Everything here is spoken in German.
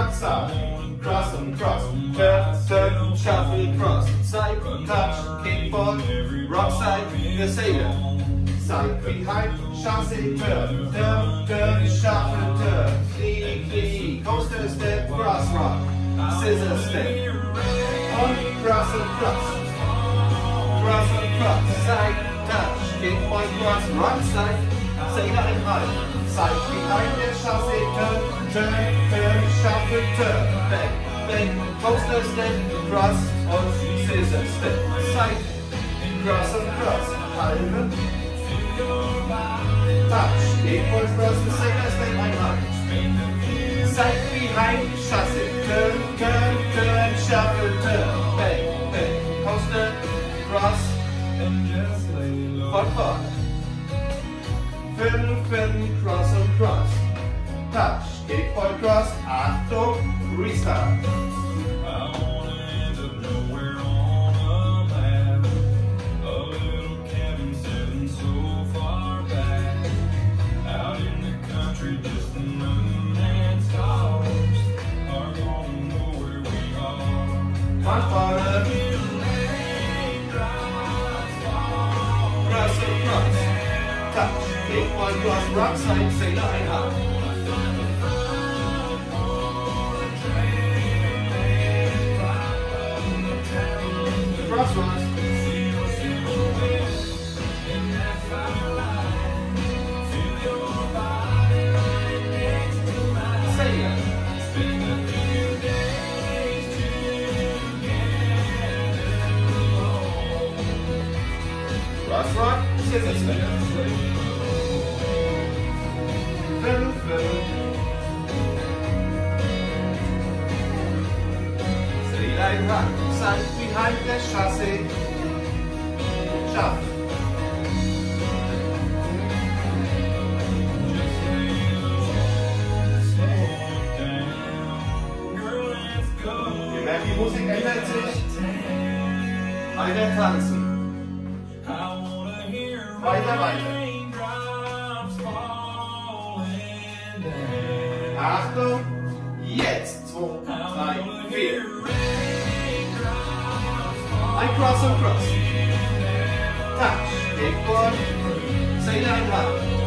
side, cross and cross, turn, shuffle, cross, side, touch, kickball, rock side, the sailor, side behind, chassé, turn, shuffle, turn, knee, coaster step, cross rock, scissor step, on, cross and cross, side, touch, kickball, cross, rock side, sailor and high, side behind, the chassé, turn, shuffle, turn, back, coaster step, cross und scissor step, side, cross and cross, halbe, touch, equal cross, the sailor step, einmal, side behind, chassé, turn, shuffle, turn, back, coaster, cross, von vorne, cross and cross, touch, equal cross, Achtung, restart. Von vorne, cross and cross, touch, equal cross, rock side, sailor einhaken. Crossroads. Sailor. Crossroad, scissor step. Fiddle. Sailor in run. Side behind the chassis, jump. Ihr merkt, die Musik ändert sich. Weiter tanzen. Weiter. Achtung, jetzt 2, 3, 4. Ein Cross and Cross. Touch, Kickboard, Sailor and Hug.